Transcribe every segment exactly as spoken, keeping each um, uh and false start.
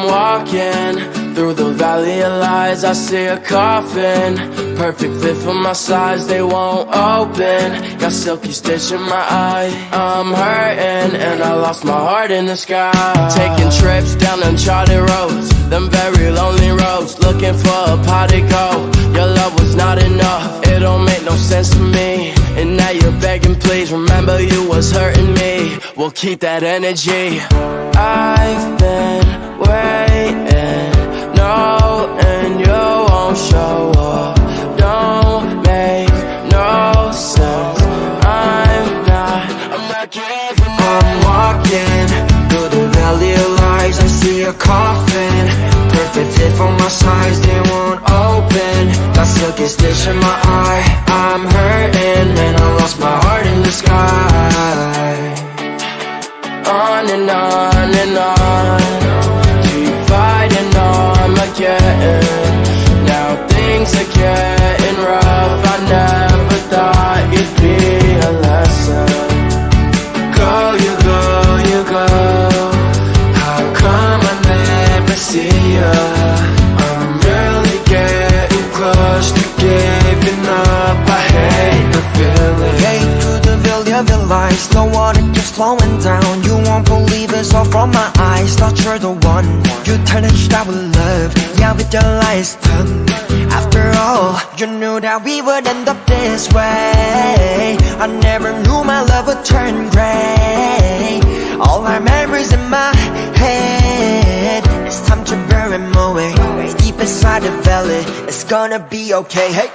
walking through the valley of lies. I see a coffin, perfect fit for my size. They won't open, got silky stitch in my eye. I'm hurting and I lost my heart in the sky. Taking trips down uncharted roads, them very lonely roads, looking for a pot to go. Your love was not enough, it don't make no sense to me. And now you're begging, please remember you was hurting me. We'll keep that energy. I've been waiting, knowing you won't show up. Don't make no sense. I'm not, I'm not giving up. I'm walking through the valley of lies. I see a coffin, perfect fit for my size. They won't open, got silky stitch in my eye. I'm hurting and I lost my heart in the sky. On and on and on, keep fighting on again. Now things are getting rough. I never thought you'd be a lesson. Go, you go, you go. How come I never see ya? I'm really getting close to giving up. I hate the feeling. Hate to the valley of your lies. The water keeps flowing down. You won't believe it's all from my eyes. Thought you're the one. You turned it out with love. Yeah, with your lies done. After all, you knew that we would end up this way. I never knew my love would turn gray. All our memories in my head. It's time to bury them away. Deep inside the valley, it's gonna be okay. Hey.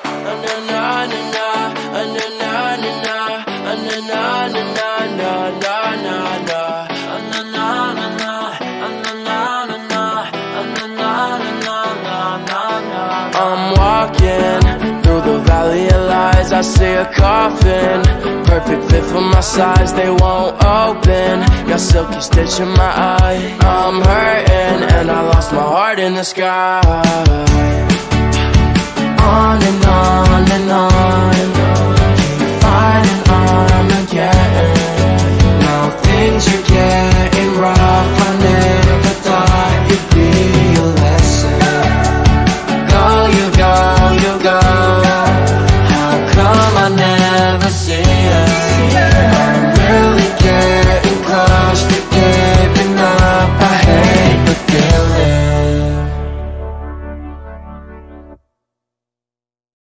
I'm walking through the valley of lies. I see a coffin, perfect fit for my size. They won't open, got silky stitch in my eye. I'm hurting and I lost my heart in the sky. On and on and on,